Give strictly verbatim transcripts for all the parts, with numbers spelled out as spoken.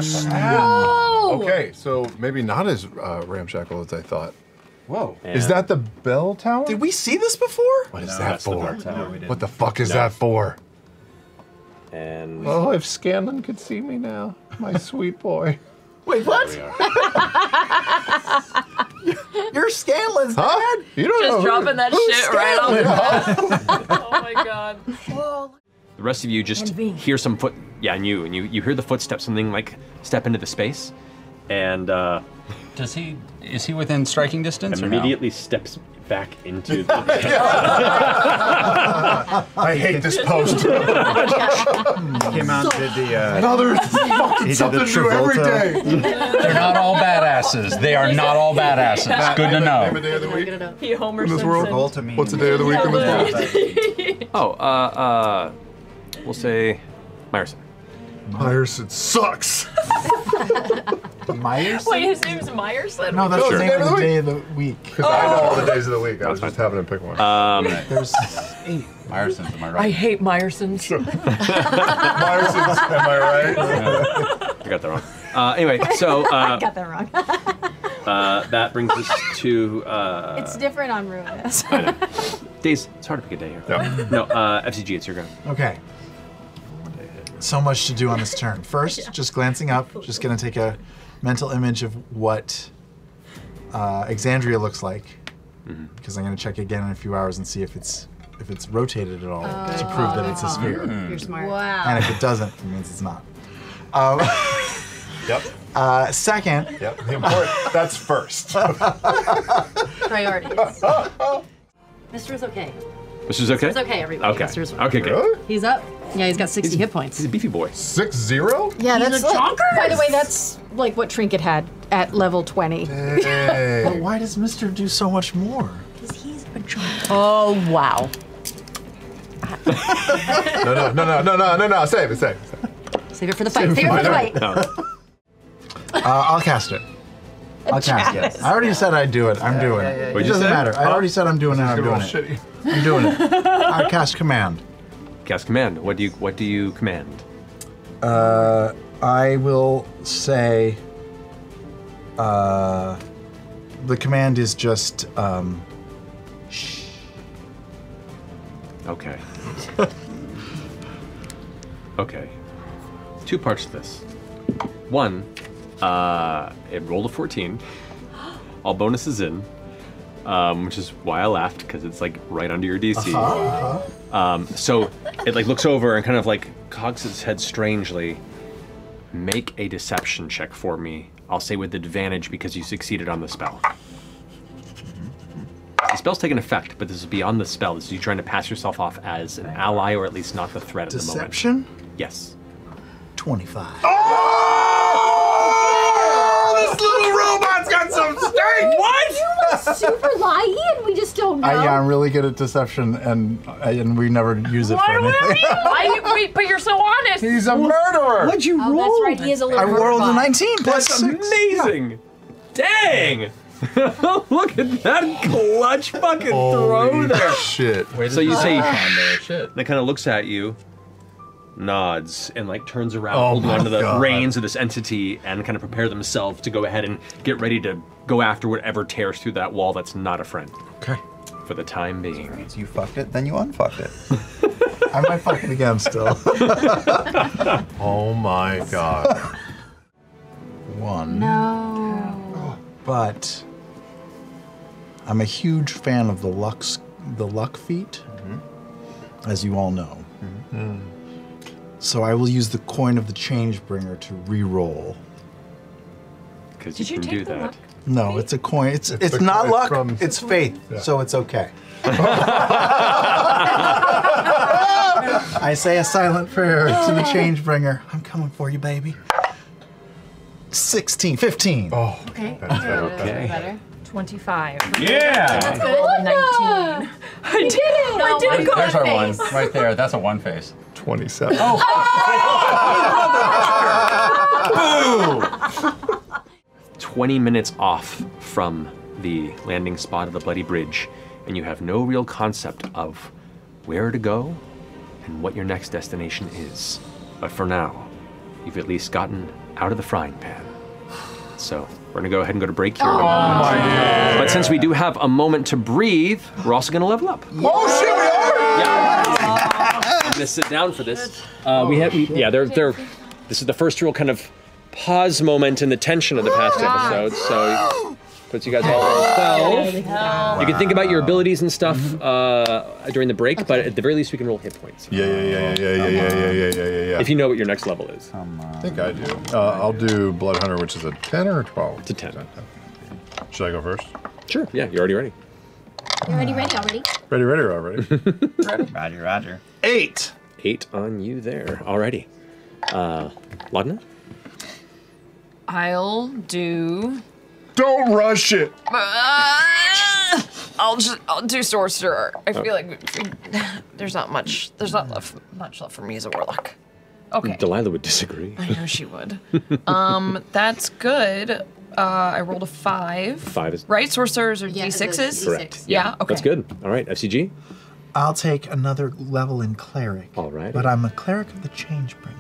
Whoa! Okay, so maybe not as uh, ramshackle as I thought. Whoa. Yeah. Is that the bell tower? Did we see this before? What is No, that that's the for? bell tower. We didn't. What the fuck is No. that for? And Oh, if Scanlan could see me now, my sweet boy. Wait, what? there we are. You're Scanlan's Huh? dad? You don't know Just who- dropping that who's shit right on the Scanlan? Oh my god. The rest of you just And me. hear some foot. Yeah, and you and you you hear the footsteps. Something like step into the space, and uh, Does he, is he within striking distance or no? immediately steps back into the. I hate this post. Came out and did the. Uh, Another fucking He did the something new every day. They're not all badasses. They are not all badasses. Good to Name a know. day of the week He Homer in this Simpson. world. Travolta meme. What's the day of the week in this world? Oh, uh, uh, we'll say Myerson. Myerson sucks. Myers? Wait, his name's Myerson? No, that's No, the it's name of the the day of the week. Because I know all the days of the week. I was just having to pick one. Um, There's eight. Myerson's, am I I right? hate Myersons. Myerson's, am I right? I got that wrong. Uh, anyway, so uh, Got that wrong. uh, that brings us to uh, It's different on Ruinous. days. It's hard to pick a day here. Yeah. No, uh, F C G, it's your go. Okay. So much to do on this turn. First, just glancing up, just gonna take a mental image of what uh, Exandria looks like, because I'm gonna check again in a few hours and see if it's if it's rotated at all to prove that it's a sphere. You're smart. And Wow. if it doesn't, it means it's not. Um, Yep. uh, second, Yep. The important. That's first. Priorities. Mister's okay. This is okay? It's okay, everybody. Okay. Mister's Okay, good. Really? He's up. Yeah, he's got sixty hit points. He's a beefy boy. Six zero? Yeah, He's that's a like, chonkers! by the way, that's like what Trinket had at level twenty. but Hey. why does Mister do so much more? Because he's a chonker. Oh, wow. No, no, no, no, no, no, no, no. Save it, save it. Save it. Save it for the fight. Save it for the fight. No. Uh, I'll cast it. I'll cast it. I already said I'd do it. I'm doing it. It What'd you doesn't say? matter. I already said I'm doing it. I'm Good doing old it. shitty. I'm doing it. I cast command. Cast command. What do you What do you command? Uh, I will say. Uh, the command is just. Um, shh. Okay. Okay. Two parts to this. One, uh, it rolled a fourteen. All bonuses in, um, which is why I laughed because it's like right under your D C. Uh-huh. Um, so it like looks over and kind of like cocks its head strangely. Make a deception check for me. I'll say with advantage because you succeeded on the spell. The spell's taken effect, but this is beyond the spell. This is you trying to pass yourself off as an ally or at least not the threat at the moment. Deception. Yes. Twenty-five. Oh, this little robot's got some steak. What? Super lie and we just don't know. I, yeah, I'm really good at deception, and and we never use it for anything. I, wait, but you're so honest. He's a murderer. What'd you Oh, roll? that's right. He is a little I rolled a robot. nineteen plus That's six. amazing. Dang. Look at that clutch fucking throw Holy there. shit. So you say, On there, shit. that kind of looks at you, nods, and like turns around, Oh holding my onto the God. reins of this entity, and kind of prepare themselves to go ahead and get ready to go after whatever tears through that wall that's not a friend. Okay. For the time being. You fucked it, then you unfucked it. I might fuck it again still. Oh my god. One. No. But I'm a huge fan of the Lux, the luck feat, as you all know. So I will use the coin of the Changebringer to re-roll. Because Did you you can take do the that. luck? No, it's a coin. It's It's it's, the not coin luck. from- It's faith. Yeah. So it's okay. I say a silent prayer to the Changebringer. I'm coming for you, baby. sixteen, fifteen. Oh, Okay. Okay. Better. twenty-five. Yeah! Good. nineteen. I did it. No, I didn't go There's our one. face. Right there. That's a one face. twenty-seven. twenty minutes off from the landing spot of the Bloody Bridge, and you have no real concept of where to go and what your next destination is. But for now, you've at least gotten out of the frying pan. So we're gonna go ahead and go to break here. in a moment. But since we do have a moment to breathe, we're also gonna level up. Oh shit, we are! Yeah. I'm gonna sit down for this. Uh, we have, we, yeah, they're, they're, this is the first real kind of pause moment in the tension of the past episodes, so puts you guys all at twelve. You can think about your abilities and stuff uh, during the break, but at the very least we can roll hit points. Yeah, yeah, yeah, yeah, yeah, yeah, yeah, yeah, yeah, yeah, yeah. If you know what your next level is. I think I do. Uh, I'll do Blood Hunter, which is a ten or a twelve? It's a ten. Should I go first? Sure, yeah, you're already ready. You're already ready already? Ready, ready, already. Roger, Roger. Eight. Eight on you there, already. Uh, Lagna? I'll do. Don't rush it. Uh, I'll just. I'll do sorcerer. I feel like we, we, there's not much. There's not left, much left for me as a warlock. Okay. Delilah would disagree. I know she would. um, that's good. Uh, I rolled a five. Five is Right, sorcerers are Yeah, d sixes. correct. Yeah. Okay. That's good. All right, F C G. I'll take another level in cleric. All right. But I'm a cleric of the Changebringer.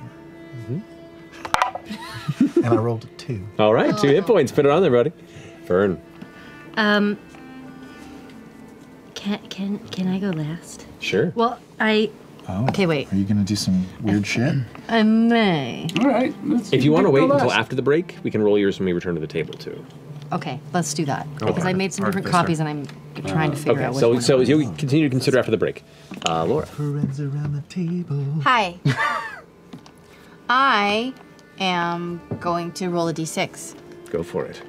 And I rolled a two. All right, two hit points. Put it on there, buddy. Fern. Um. Can can can I go last? Sure. Well, I Oh. Okay, wait. Are you gonna do some weird shit? I may. All right. If you want to wait until after the break, we can roll yours when we return to the table too. Okay, let's do that. Because for I it. made some different Artificer. copies and I'm trying to figure Okay, out which so one. so you continue to consider after the break. Uh, Laura. Friends around the table. Hi. I am going to roll a d six. Go for it.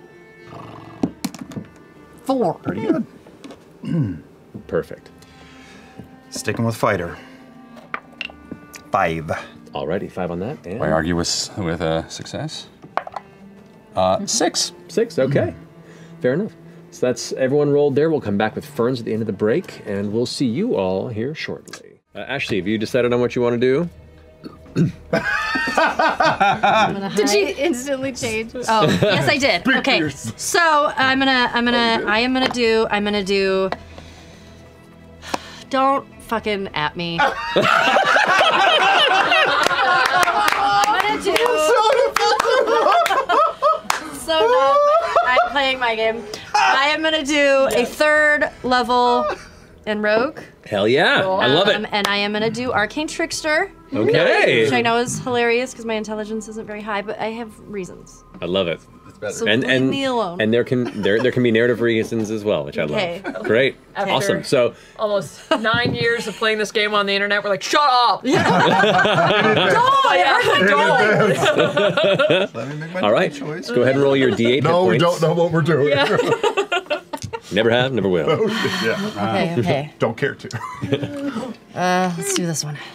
Four. Pretty good. Perfect. Sticking with fighter. Five. Alrighty, five on that. And I argue with with a success. Uh, six. Six, okay. Fair enough. So that's everyone rolled there. We'll come back with Ferns at the end of the break, and we'll see you all here shortly. Uh, Ashley, have you decided on what you want to do? Did she instantly change? Oh, yes, I did. Okay, so I'm gonna, I'm gonna, I am gonna do, I'm gonna do. Don't fucking at me. I'm gonna do. So dumb. I'm playing my game. I am gonna do a third level in Rogue. Hell yeah, I love Um, it. and I am gonna do Arcane Trickster. Okay. Which I know is hilarious because my intelligence isn't very high, but I have reasons. I love it. So And leave and me alone. and there can there there can be narrative reasons as well, which I Okay. love. Great, After- awesome. So Almost nine years of playing this game on the internet, we're like, shut up! Don't! It hurts my Let me make my all right, choice. go ahead and roll your d eight No, we hit points. don't know what we're doing. Never have, never will. yeah. Okay, okay. Don't care to. Uh, let's do this one.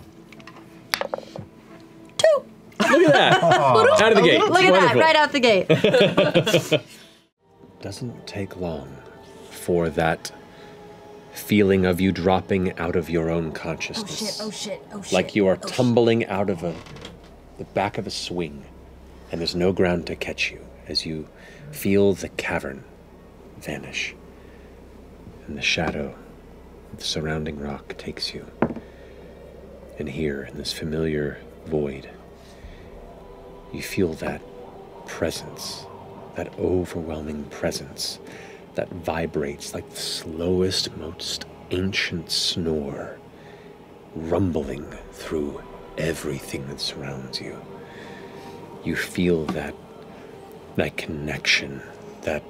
Look at that, out of the gate. Look at Wonderful. that, right out the gate. Doesn't take long for that feeling of you dropping out of your own consciousness. Oh shit! Oh shit! Like you are tumbling out of a, the back of a swing, and there's no ground to catch you as you feel the cavern vanish, and the shadow of the surrounding rock takes you. And here, in this familiar void, you feel that presence, that overwhelming presence that vibrates like the slowest, most ancient snore, rumbling through everything that surrounds you. You feel that, that connection, that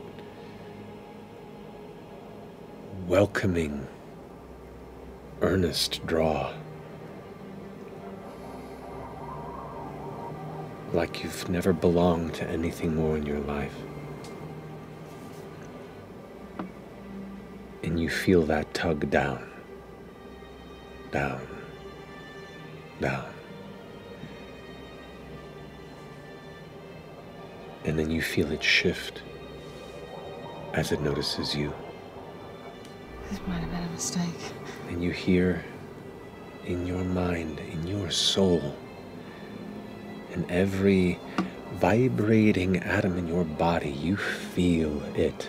welcoming, earnest draw. Like you've never belonged to anything more in your life. And you feel that tug down, down, down. And then you feel it shift as it notices you. This might have been a mistake. And you hear in your mind, in your soul, in every vibrating atom in your body, you feel it.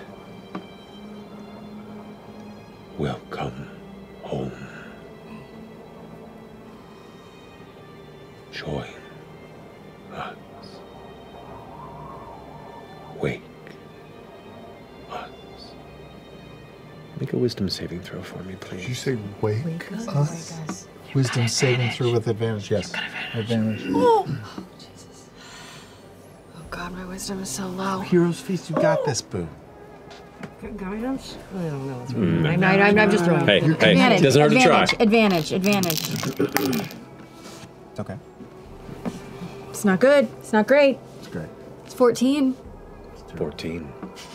Welcome home. Join us. Make a wisdom saving throw for me, please. Did you say wake us? Wisdom saving through with advantage. Yes. Advantage. Oh, Jesus. Oh, God, my wisdom is so low. Hero's feast. You got this, boo. Guidance? I don't know. Mm. I, I, I'm, I'm just throwing. Hey, it. hey, Advantage, doesn't hurt to try. advantage, advantage, advantage. It's okay. It's not good. It's not great. It's great. It's fourteen. fourteen.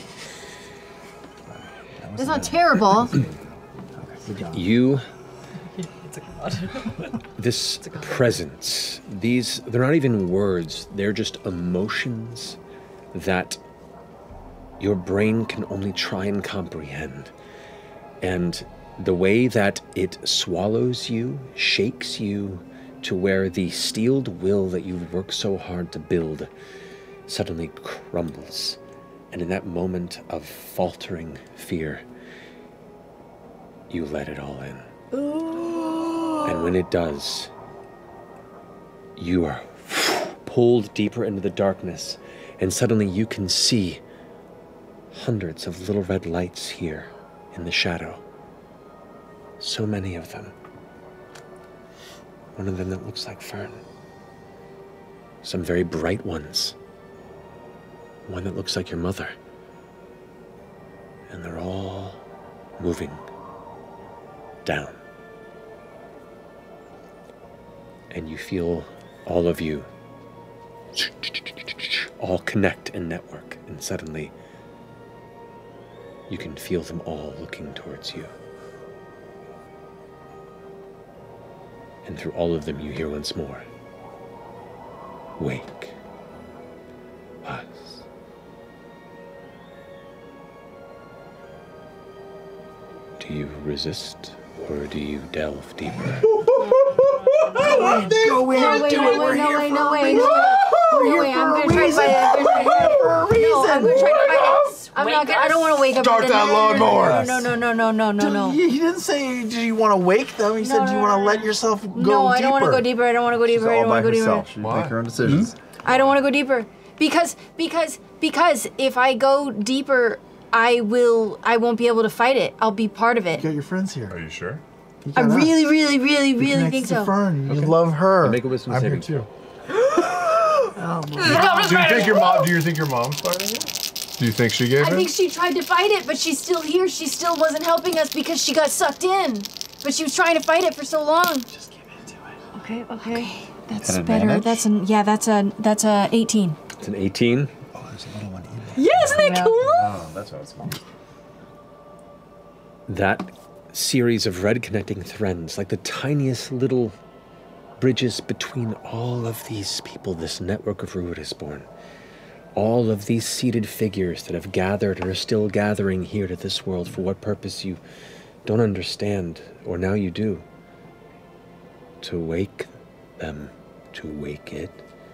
It's not terrible. You, It's a god. this presence, these, they're not even words, they're just emotions that your brain can only try and comprehend. And the way that it swallows you, shakes you, to where the steeled will that you've worked so hard to build suddenly crumbles. And in that moment of faltering fear, you let it all in. And when it does, you are pulled deeper into the darkness, and suddenly you can see hundreds of little red lights here in the shadow. So many of them. One of them that looks like Fern. Some very bright ones. One that looks like your mother. And they're all moving down. And you feel all of you all connect and network, and suddenly you can feel them all looking towards you. And through all of them you hear once more, wake us. Do you resist, or do you delve deeper? Go in. No way, Do no it. We're way, no here way, for no a way, reason. no way. We're No here way, for I'm a gonna try to reason. fight it. We're here for a reason. No, I'm gonna try to fight it. I'm not gonna, I don't want to wake up. Start and that then- lawnmower. No, no, no, no, no, no, no. He, he didn't say, "Do you want to wake them?" He said, No, "Do you no, want to no, let no. yourself go No, I don't want to deeper?" go deeper. I don't want to go She's deeper. I all don't by want to go deeper. herself. She can make her own decisions. I don't want to go deeper because because because if I go deeper, I will I won't be able to fight it. I'll be part of You it. got your friends here. Are you sure? You I got us. really, really, really, You're really connected think to so. Fern. You love her. Make a wisdom I'm here saving too. Do you think your mom? Do you think your mom's fighting it? Do you think she gave I in? think she tried to fight it, but she's still here. She still wasn't helping us because she got sucked in. But she was trying to fight it for so long. Just give into it. Okay, okay. That's An better. advantage? That's an yeah. That's a that's a eighteen. It's an eighteen. Oh, there's a little one in there. Yeah, isn't that cool? Oh, that's what it's called. That series of red connecting threads, like the tiniest little bridges between all of these people, this network of Ruud is born. All of these seated figures that have gathered and are still gathering here to this world for what purpose you don't understand, or now you do. To wake them, to wake it.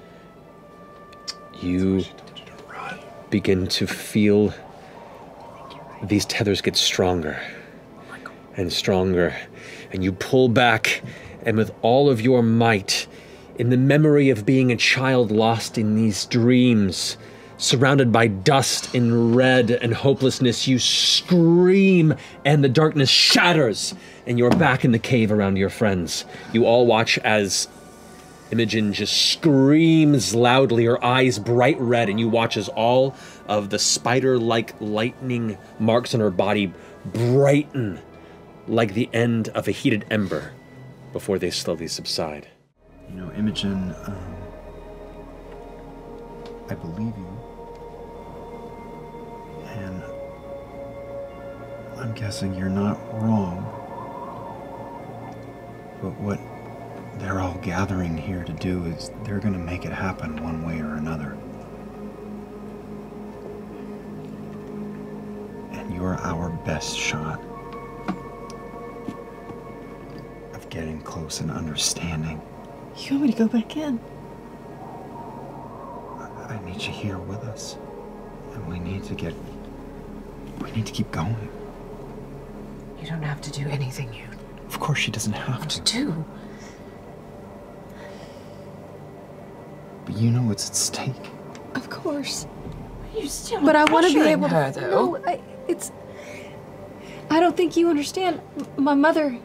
You begin to feel these tethers get stronger and stronger, and you pull back, and with all of your might, in the memory of being a child lost in these dreams, surrounded by dust and red and hopelessness, you scream, and the darkness shatters, and you're back in the cave around your friends. You all watch as Imogen just screams loudly, her eyes bright red, and you watch as all of the spider-like lightning marks on her body brighten like the end of a heated ember before they slowly subside. You know, Imogen, um, I believe you. And I'm guessing you're not wrong. But what they're all gathering here to do is they're going to make it happen one way or another. And you're our best shot of getting close and understanding. You want me to go back in? I need you here with us. And we need to get... We need to keep going. You don't have to do anything you Of course she doesn't have to. do. But you know what's at stake. Of course. You still But I want to be pressuring able her, to. though. No, I, it's. I don't think you understand. M- My mother...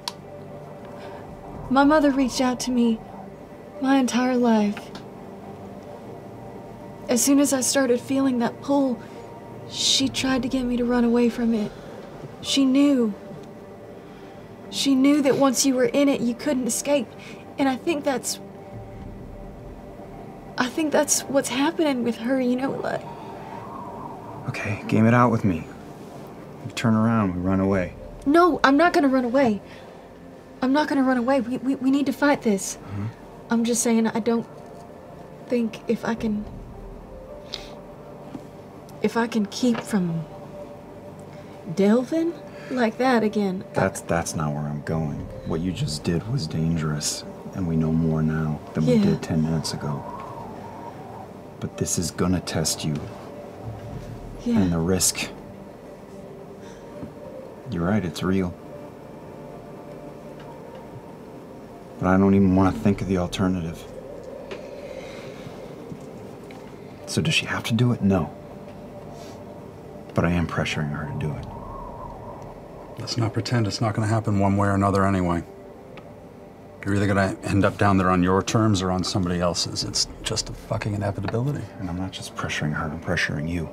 My mother reached out to me my entire life. As soon as I started feeling that pull, she tried to get me to run away from it. She knew. She knew that once you were in it, you couldn't escape. And I think that's... I think that's what's happening with her, you know, like... Okay, game it out with me. We turn around, we run away. No, I'm not gonna run away. I'm not gonna run away. We, we, we need to fight this. Mm-hmm. I'm just saying, I don't think if I can... If I can keep from delving like that again. That's that's not where I'm going. What you just did was dangerous, and we know more now than we Yeah. did ten minutes ago. But this is gonna test you. Yeah. And the risk. You're right, it's real. But I don't even want to think of the alternative. So does she have to do it? No. But I am pressuring her to do it. Let's not pretend it's not going to happen one way or another anyway. You're either going to end up down there on your terms or on somebody else's. It's just a fucking inevitability. And I'm not just pressuring her, I'm pressuring you.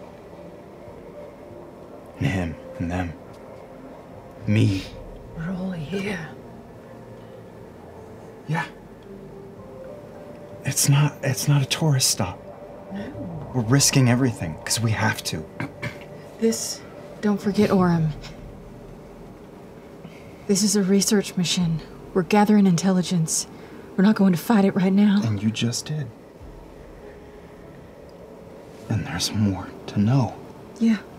And him, and them. Me. We're all here. Yeah. It's not, it's not a tourist stop. No. We're risking everything, because we have to. This, don't forget Orem. This is a research mission. We're gathering intelligence. We're not going to fight it right now. And you just did. And there's more to know. Yeah.